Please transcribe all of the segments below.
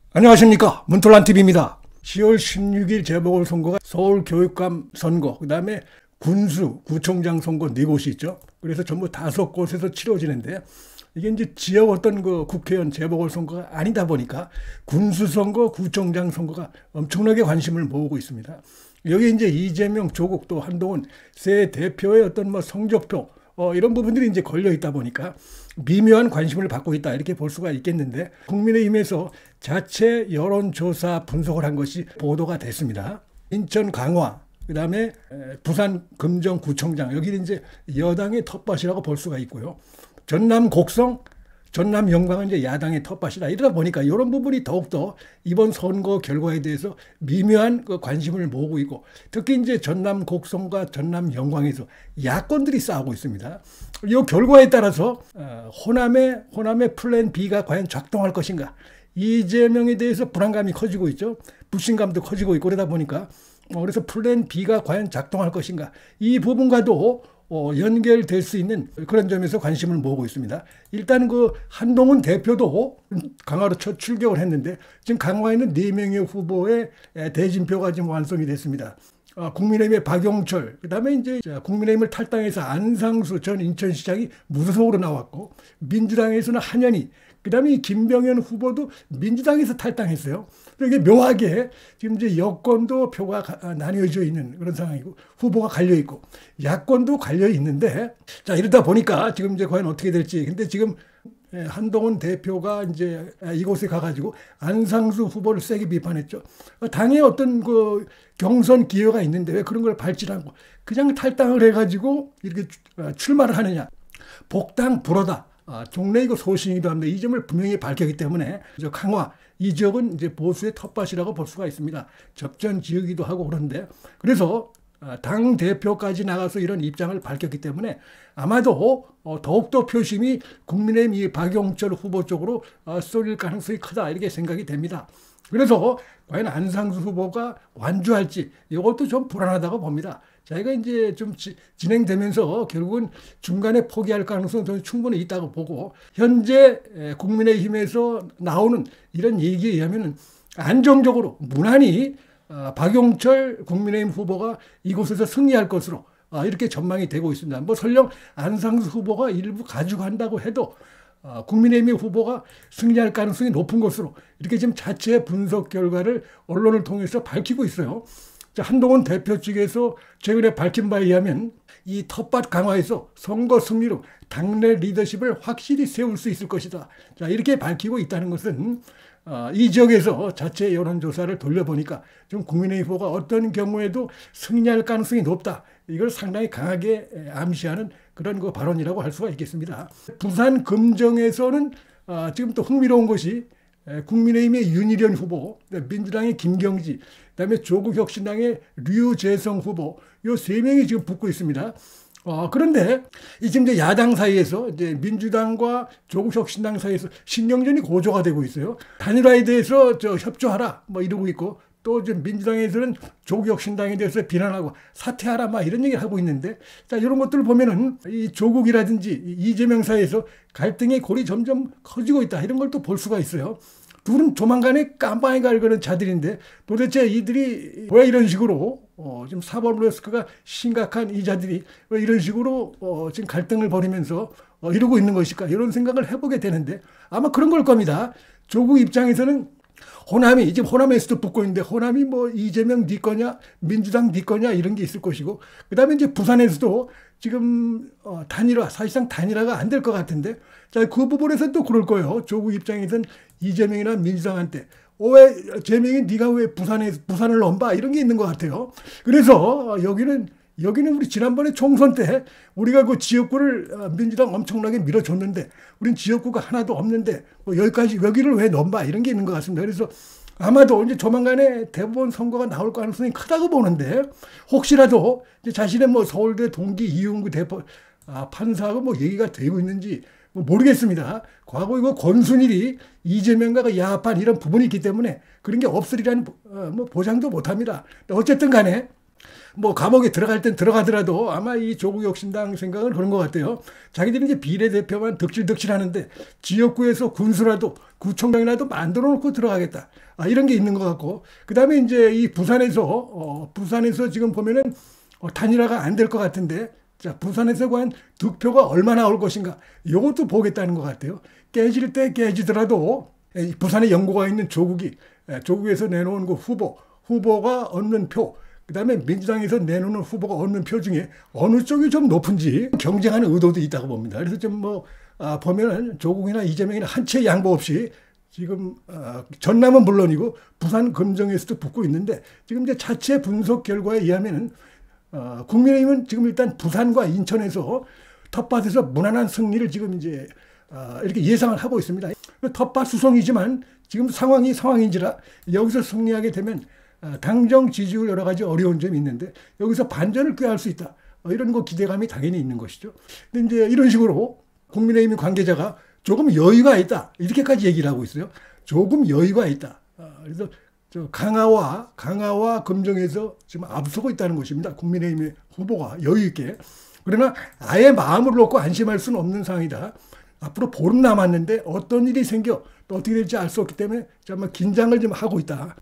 안녕하십니까, 문톨란TV입니다. 10월 16일 재보궐선거가 서울교육감 선거, 그 다음에 군수, 구청장 선거 4곳이 있죠. 그래서 전부 5곳에서 치러지는데, 이게 이제 지역 어떤 그 국회의원 재보궐선거가 아니다 보니까 군수선거, 구청장 선거가 엄청나게 관심을 모으고 있습니다. 여기 이제 이재명, 조국 또 한동훈 새 대표의 어떤 뭐 성적표, 이런 부분들이 이제 걸려 있다 보니까 미묘한 관심을 받고 있다, 이렇게 볼 수가 있겠는데, 국민의힘에서 자체 여론조사 분석을 한 것이 보도가 됐습니다. 인천 강화, 그 다음에 부산 금정구청장, 여기는 이제 여당의 텃밭이라고 볼 수가 있고요. 전남 곡성, 전남 영광은 이제 야당의 텃밭이다. 이러다 보니까 이런 부분이 더욱더 이번 선거 결과에 대해서 미묘한 그 관심을 모으고 있고, 특히 이제 전남 곡성과 전남 영광에서 야권들이 싸우고 있습니다. 이 결과에 따라서 호남의 플랜 B가 과연 작동할 것인가, 이재명에 대해서 불안감이 커지고 있죠. 불신감도 커지고 있고, 그러다 보니까 그래서 플랜 B가 과연 작동할 것인가, 이 부분과도 연결될 수 있는 그런 점에서 관심을 모으고 있습니다. 일단 그 한동훈 대표도 강화로 첫 출격을 했는데, 지금 강화에는 4명의 후보의 대진표가 지금 완성이 됐습니다. 국민의힘의 박용철, 그 다음에 이제 국민의힘을 탈당해서 안상수 전 인천시장이 무소속으로 나왔고, 민주당에서는 한현희, 그 다음에 김병현 후보도 민주당에서 탈당했어요. 이게 묘하게 지금 이제 여권도 표가 나뉘어져 있는 그런 상황이고, 후보가 갈려 있고, 야권도 갈려 있는데, 자, 이러다 보니까 지금 이제 과연 어떻게 될지. 근데 지금 한동훈 대표가 이제 이곳에 가가지고 안상수 후보를 세게 비판했죠. 당에 어떤 그 경선 기회가 있는데 왜 그런 걸 밟지 않고 그냥 탈당을 해가지고 이렇게 출마를 하느냐. 복당 불허다. 종래이고 소신이기도 합니다. 이 점을 분명히 밝혔기 때문에 강화, 이 지역은 이제 보수의 텃밭이라고 볼 수가 있습니다. 접전 지역이기도 하고 그런데, 그래서 당 대표까지 나가서 이런 입장을 밝혔기 때문에 아마도 더욱더 표심이 국민의힘 이 박용철 후보 쪽으로 쏠릴 가능성이 크다, 이렇게 생각이 됩니다. 그래서 과연 안상수 후보가 완주할지, 이것도 좀 불안하다고 봅니다. 자기가 이제 좀 진행되면서 결국은 중간에 포기할 가능성도 충분히 있다고 보고, 현재 국민의힘에서 나오는 이런 얘기에 의하면 안정적으로 무난히 박용철 국민의힘 후보가 이곳에서 승리할 것으로 이렇게 전망이 되고 있습니다. 뭐 설령 안상수 후보가 일부 가져간다고 해도 국민의힘 후보가 승리할 가능성이 높은 것으로 이렇게 지금 자체 분석 결과를 언론을 통해서 밝히고 있어요. 한동훈 대표 측에서 최근에 밝힌 바에 의하면 이 텃밭 강화에서 선거 승리로 당내 리더십을 확실히 세울 수 있을 것이다. 자, 이렇게 밝히고 있다는 것은 이 지역에서 자체 여론조사를 돌려보니까 좀 국민의힘 후보가 어떤 경우에도 승리할 가능성이 높다, 이걸 상당히 강하게 암시하는 그런 그 발언이라고 할 수가 있겠습니다. 부산 금정에서는 지금 또 흥미로운 것이 국민의힘의 윤희련 후보, 민주당의 김경지, 그다음에 조국혁신당의 류재성 후보, 이 3명이 지금 붙고 있습니다. 그런데 지금 이제 야당 사이에서 이제 민주당과 조국혁신당 사이에서 신경전이 고조가 되고 있어요. 단일화에 대해서 협조하라 뭐 이러고 있고, 또 지금 민주당에서는 조국혁신당에 대해서 비난하고 사퇴하라 막 이런 얘기를 하고 있는데, 자, 이런 것들을 보면은 이 조국이라든지 이재명 사이에서 갈등의 골이 점점 커지고 있다, 이런 걸 또 볼 수가 있어요. 둘은 조만간에 깜빵에 갈 그런 자들인데, 도대체 이들이 왜 이런 식으로 지금 사법 리스크가 심각한 이 자들이 왜 이런 식으로 지금 갈등을 벌이면서 이러고 있는 것일까, 이런 생각을 해보게 되는데, 아마 그런 걸 겁니다. 조국 입장에서는 호남이 지금 호남에서도 붙고 있는데, 호남이 뭐 이재명 네 거냐 민주당 네 거냐 이런 게 있을 것이고, 그 다음에 이제 부산에서도 지금 단일화, 사실상 단일화가 안 될 것 같은데, 자, 그 부분에서 또 그럴 거예요. 조국 입장에서는 이재명이나 민주당한테 왜 재명이 네가 왜 부산을 넘봐, 이런 게 있는 것 같아요. 그래서 여기는 우리 지난번에 총선 때 우리가 그 지역구를 민주당 엄청나게 밀어줬는데, 우린 지역구가 하나도 없는데 뭐 여기를 왜 넘봐, 이런 게 있는 것 같습니다. 그래서 아마도 이제 조만간에 대법원 선거가 나올 가능성이 크다고 보는데, 혹시라도 이제 자신의 뭐 서울대 동기 이용구 판사하고 뭐 얘기가 되고 있는지 뭐 모르겠습니다. 과거 이거 권순일이 이재명과 야합한 이런 부분이 있기 때문에 그런 게 없으리라는 뭐 보장도 못합니다. 어쨌든 간에 뭐 감옥에 들어갈 땐 들어가더라도 아마 이 조국혁신당 생각은 그런 것 같아요. 자기들이 이제 비례대표만 득실득실 하는데 지역구에서 군수라도 구청장이라도 만들어 놓고 들어가겠다. 이런 게 있는 것 같고, 그 다음에 이제 이 부산에서 지금 보면은 단일화가 안 될 것 같은데, 자, 부산에서 과연 득표가 얼마나 올 것인가, 이것도 보겠다는 것 같아요. 깨질 때 깨지더라도 부산에 연고가 있는 조국에서 내놓은 그 후보가 얻는 표, 그 다음에 민주당에서 내놓는 후보가 얻는 표 중에 어느 쪽이 좀 높은지 경쟁하는 의도도 있다고 봅니다. 그래서 좀 보면은 조국이나 이재명이나 한 채 양보 없이 지금 전남은 물론이고 부산 금정에서도 붙고 있는데, 지금 이제 자체 분석 결과에 의하면은 국민의힘은 지금 일단 부산과 인천에서 텃밭에서 무난한 승리를 지금 이제 이렇게 예상을 하고 있습니다. 텃밭 수성이지만 지금 상황인지라 여기서 승리하게 되면 당정 지지율 여러 가지 어려운 점이 있는데 여기서 반전을 꾀할 수 있다. 이런 거 기대감이 당연히 있는 것이죠. 근데 이제 이런 식으로 국민의힘 관계자가 조금 여유가 있다, 이렇게까지 얘기를 하고 있어요. 조금 여유가 있다. 그래서 강화와 금정에서 지금 앞서고 있다는 것입니다. 국민의힘의 후보가 여유 있게. 그러나 아예 마음을 놓고 안심할 수는 없는 상황이다. 앞으로 보름 남았는데 어떤 일이 생겨 또 어떻게 될지 알 수 없기 때문에 정말 긴장을 좀 하고 있다.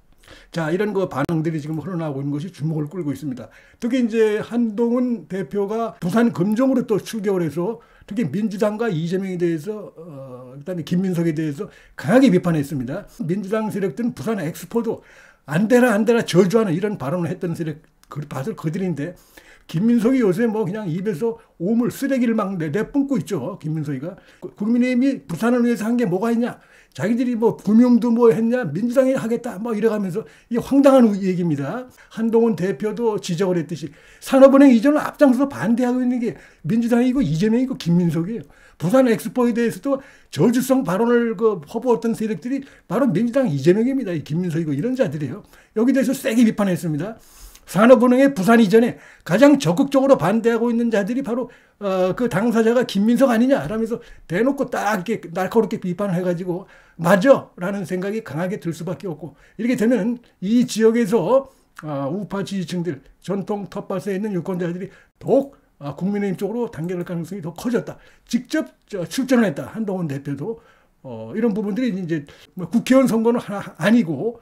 자, 이런 그 반응들이 지금 흘러나오고 있는 것이 주목을 끌고 있습니다. 특히 이제 한동훈 대표가 부산 금정으로 또 출격을 해서 특히 민주당과 이재명에 대해서 그다음에 김민석에 대해서 강하게 비판했습니다. 민주당 세력들은 부산 엑스포도 안 되라 저주하는 이런 발언을 했던 세력 밭을 그들인데, 김민석이 요새 뭐 그냥 입에서 오물 쓰레기를 막 내뿜고 있죠. 김민석이가. 국민의힘이 부산을 위해서 한 게 뭐가 있냐, 자기들이 뭐 금융도 뭐 했냐, 민주당이 하겠다 뭐 이래가면서, 이게 황당한 얘기입니다. 한동훈 대표도 지적을 했듯이 산업은행 이전을 앞장서서 반대하고 있는 게 민주당이고 이재명이고 김민석이에요. 부산 엑스포에 대해서도 저주성 발언을 퍼부었던 세력들이 바로 민주당 이재명입니다. 이 김민석이고 이런 자들이에요. 여기 대해서 세게 비판했습니다. 산업은행의 부산 이전에 가장 적극적으로 반대하고 있는 자들이 바로 그 당사자가 김민석 아니냐라면서 대놓고 딱 이렇게 날카롭게 비판을 해가지고 맞아 라는 생각이 강하게 들 수밖에 없고, 이렇게 되면 이 지역에서 우파 지지층들, 전통 텃밭에 있는 유권자들이 더욱 국민의힘 쪽으로 당겨갈 가능성이 더 커졌다. 직접 출전을 했다. 한동훈 대표도. 이런 부분들이 이제 국회의원 선거는 아니고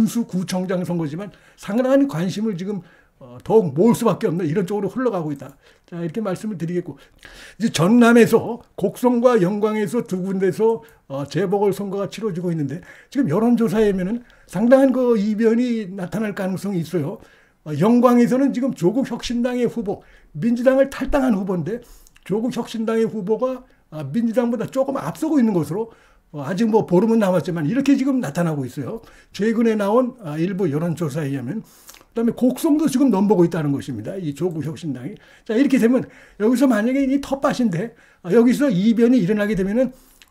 구청장 선거지만 상당한 관심을 지금 더욱 모을 수밖에 없는 이런 쪽으로 흘러가고 있다. 자, 이렇게 말씀을 드리겠고, 이제 전남에서 곡성과 영광에서 두 군데서 재보궐선거가 치러지고 있는데, 지금 여론조사에면은 상당한 그 이변이 나타날 가능성이 있어요. 영광에서는 지금 조국혁신당의 후보, 민주당을 탈당한 후보인데 조국혁신당의 후보가 민주당보다 조금 앞서고 있는 것으로 아직 뭐 보름은 남았지만 이렇게 지금 나타나고 있어요. 최근에 나온 일부 여론조사에 의하면. 그다음에 곡성도 지금 넘보고 있다는 것입니다. 이 조국혁신당이. 자, 이렇게 되면 여기서 만약에 이 텃밭인데 여기서 이변이 일어나게 되면은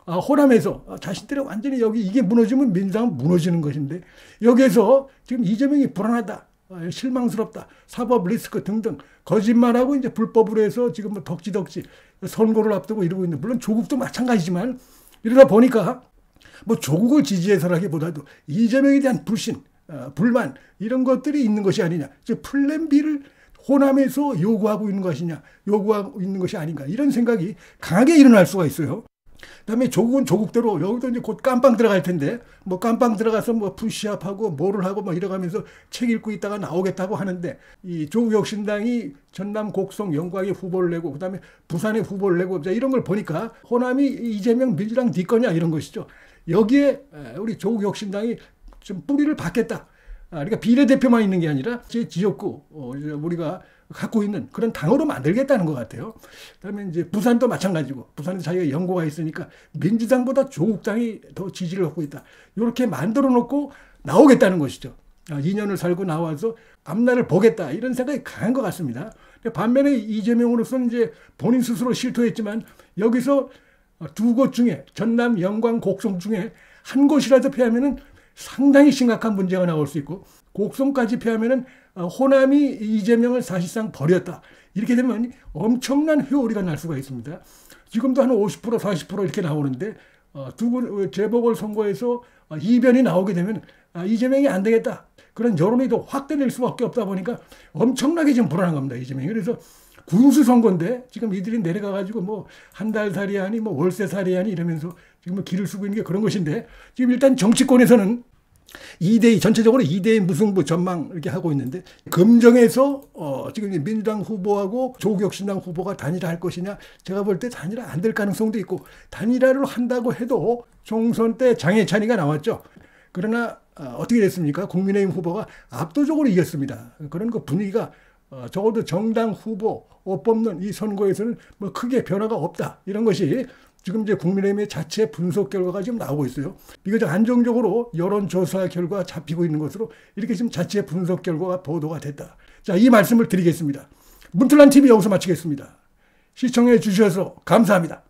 호남에서 자신들이 완전히 이게 무너지면 민주당은 무너지는 것인데, 여기에서 지금 이재명이 불안하다, 실망스럽다, 사법 리스크 등등 거짓말하고 이제 불법으로 해서 지금 뭐 덕지덕지 선거를 앞두고 이러고 있는, 물론 조국도 마찬가지지만 이러다 보니까 뭐 조국을 지지해서라기보다도 이재명에 대한 불신, 불만 이런 것들이 있는 것이 아니냐, 즉 플랜 B를 호남에서 요구하고 있는 것이 아닌가, 이런 생각이 강하게 일어날 수가 있어요. 그다음에 조국은 조국대로 여기도 이제 곧 깜빵 들어갈 텐데, 뭐 깜빵 들어가서 뭐 푸시업하고 뭐를 하고 뭐 이러가면서 책 읽고 있다가 나오겠다고 하는데, 이 조국혁신당이 전남 곡성 영광에 후보를 내고 그다음에 부산에 후보를 내고 이런 걸 보니까 호남이 이재명 민주당 네 거냐 이런 것이죠. 여기에 우리 조국혁신당이 좀 뿌리를 박겠다. 그러니까 비례대표만 있는 게 아니라 제 지역구 우리가 갖고 있는 그런 당으로 만들겠다는 것 같아요. 그다음에 이제 부산도 마찬가지고, 부산에 자기가 연고가 있으니까 민주당보다 조국당이 더 지지를 갖고 있다. 이렇게 만들어 놓고 나오겠다는 것이죠. 2년을 살고 나와서 앞날을 보겠다, 이런 생각이 강한 것 같습니다. 반면에 이재명으로서는 이제 본인 스스로 실토했지만 여기서 두 곳 중에 전남, 영광, 곡성 중에 한 곳이라도 패하면은 상당히 심각한 문제가 나올 수 있고, 곡성까지 패하면은 호남이 이재명을 사실상 버렸다. 이렇게 되면 엄청난 회오리가 날 수가 있습니다. 지금도 한 50%, 40% 이렇게 나오는데 재보궐선거에서 이변이 나오게 되면 이재명이 안 되겠다. 그런 여론이 더 확대될 수밖에 없다 보니까 엄청나게 지금 불안한 겁니다. 이재명이. 그래서 군수 선거인데 지금 이들이 내려가가지고 뭐 한 달 살이 하니 뭐 월세 살이 하니 이러면서 지금 뭐 길을 쓰고 있는 게 그런 것인데 지금 일단 정치권에서는 2대2 전체적으로 2대2 무승부 전망 이렇게 하고 있는데 금정에서 지금 민주당 후보하고 조국혁신당 후보가 단일화할 것이냐 제가 볼 때 단일화 안 될 가능성도 있고 단일화를 한다고 해도 총선 때 장해찬이가 나왔죠. 그러나 어떻게 됐습니까? 국민의힘 후보가 압도적으로 이겼습니다. 그런 그 분위기가 적어도 정당 후보 뽑는 이 선거에서는 뭐 크게 변화가 없다. 이런 것이 지금 이제 국민의힘의 자체 분석 결과가 지금 나오고 있어요. 비교적 안정적으로 여론조사 결과 잡히고 있는 것으로 이렇게 지금 자체 분석 결과가 보도가 됐다. 자, 이 말씀을 드리겠습니다. 문틀란 TV 여기서 마치겠습니다. 시청해 주셔서 감사합니다.